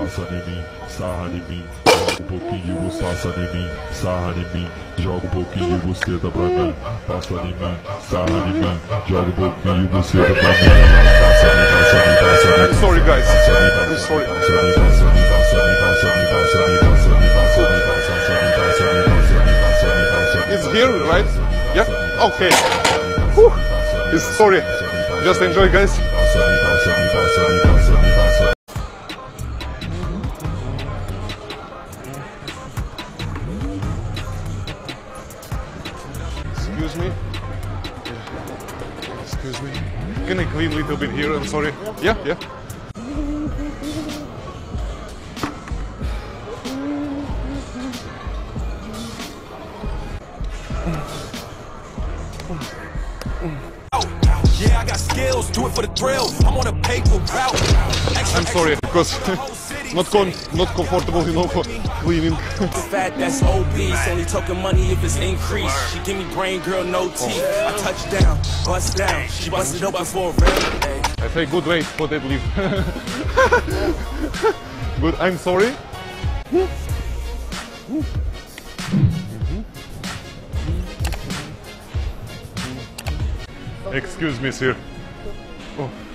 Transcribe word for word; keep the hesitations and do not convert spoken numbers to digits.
passa em mim, sarra em mim. Joga um pouquinho de bustaça em mim, sarra em mim. Joga um pouquinho de busteta pra mim, passa em mim, sarra em mim. Joga um pouquinho de busteta pra mim, passa em mim, passa em mim, passa em mim. I'm sorry, guys. I'm sorry. It's here, right? Yeah? Okay. Whew. It's sorry. Just enjoy, guys. Excuse me. Excuse me. Can I clean a little bit here? I'm sorry. Yeah, yeah. Yeah, I got skills, do it for the thrill. I'm on a paper route. I'm sorry because it's not con not comfortable, you know, for cleaning. Fat, that's obese. Only talking money if it's increased. She give me brain, girl, no teeth. I touch down, bust down. She busted open for a real. I say good wait for that leave. Good, I'm sorry. Excuse me, sir. Oh.